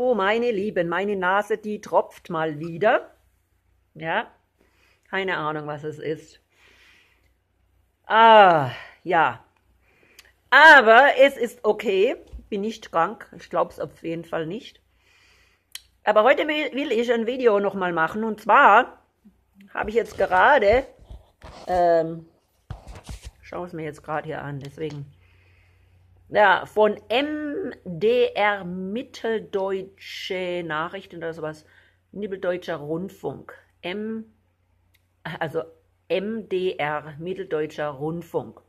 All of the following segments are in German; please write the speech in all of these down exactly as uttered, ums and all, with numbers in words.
So, meine Lieben, meine Nase, die tropft mal wieder. Ja, keine Ahnung, was es ist. Ah, ja. Aber es ist okay. Bin nicht krank. Ich glaube es auf jeden Fall nicht. Aber heute will, will ich ein Video nochmal machen. Und zwar habe ich jetzt gerade, ähm, schaue es mir jetzt gerade hier an, deswegen, ja, von M D R Mitteldeutsche Nachrichten oder sowas, Mitteldeutscher Rundfunk, M, also M D R Mitteldeutscher Rundfunk,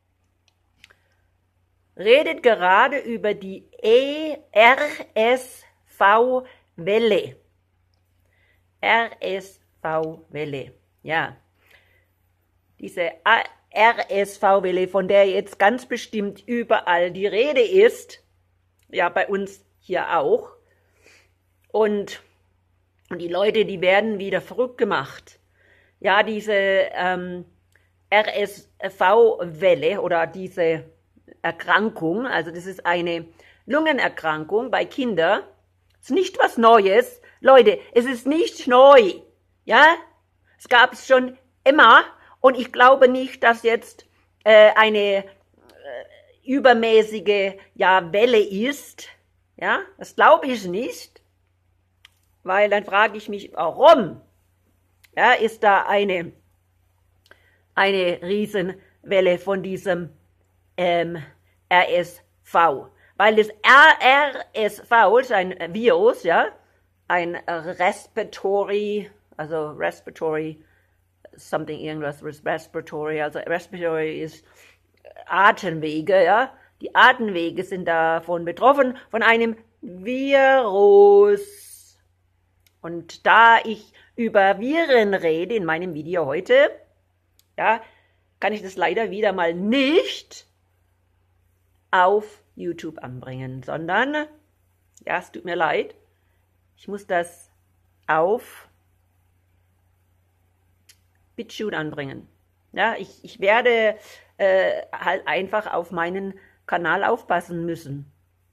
redet gerade über die E R S V-Welle. R S V-Welle, ja. Diese R S V-Welle, von der jetzt ganz bestimmt überall die Rede ist, ja, bei uns hier auch. Und, und die Leute, die werden wieder verrückt gemacht. Ja, diese ähm, R S V-Welle oder diese Erkrankung, also das ist eine Lungenerkrankung bei Kindern, ist nicht was Neues. Leute, es ist nicht neu. Ja, es gab es schon immer. Und ich glaube nicht, dass jetzt äh, eine äh, übermäßige ja, Welle ist. Ja, das glaube ich nicht. Weil dann frage ich mich, warum? Ja, ist da eine, eine Riesenwelle von diesem ähm, R S V? Weil das R S V ist ein Virus, ja, ein Respiratory, also Respiratory something, irgendwas, respiratory, also respiratory ist Atemwege, ja. Die Atemwege sind davon betroffen, von einem Virus. Und da ich über Viren rede in meinem Video heute, ja, kann ich das leider wieder mal nicht auf YouTube anbringen, sondern, ja, es tut mir leid, ich muss das auf BitChute anbringen. Ja, ich, ich werde äh, halt einfach auf meinen Kanal aufpassen müssen.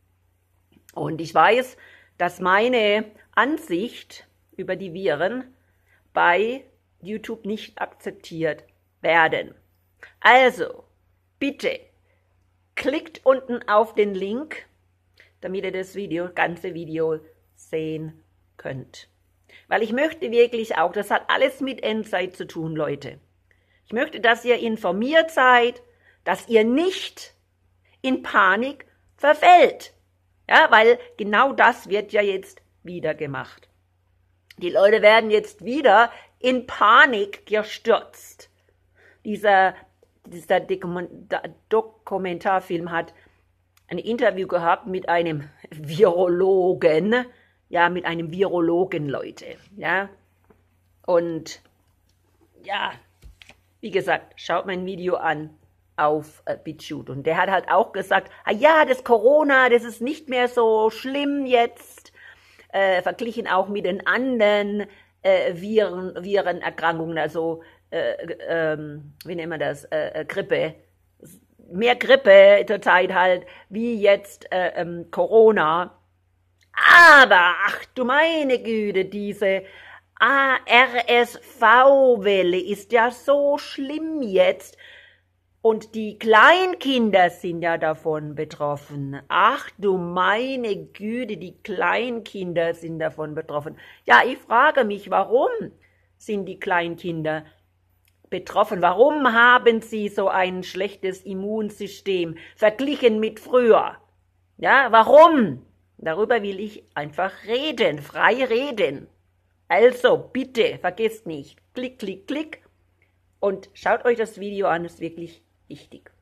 Und ich weiß, dass meine Ansicht über die Viren bei YouTube nicht akzeptiert werden. Also, bitte, klickt unten auf den Link, damit ihr das Video, ganze Video sehen könnt. Weil ich möchte wirklich auch, das hat alles mit Endzeit zu tun, Leute. Ich möchte, dass ihr informiert seid, dass ihr nicht in Panik verfällt. Ja, weil genau das wird ja jetzt wieder gemacht. Die Leute werden jetzt wieder in Panik gestürzt. Dieser, dieser Dokumentarfilm hat ein Interview gehabt mit einem Virologen, ja, mit einem Virologen, Leute, ja, und, ja, wie gesagt, schaut mein Video an auf äh, BitChute, und der hat halt auch gesagt, ah ja, das Corona, das ist nicht mehr so schlimm jetzt, äh, verglichen auch mit den anderen äh, Viren, Virenerkrankungen, also, äh, äh, wie nennt man das, äh, Grippe, mehr Grippe zurzeit halt, wie jetzt äh, ähm, Corona. Aber, ach du meine Güte, diese R S V-Welle ist ja so schlimm jetzt. Und die Kleinkinder sind ja davon betroffen. Ach du meine Güte, die Kleinkinder sind davon betroffen. Ja, ich frage mich, warum sind die Kleinkinder betroffen? Warum haben sie so ein schlechtes Immunsystem verglichen mit früher? Ja, warum? Darüber will ich einfach reden, frei reden. Also bitte, vergesst nicht, klick, klick, klick und schaut euch das Video an, ist wirklich wichtig.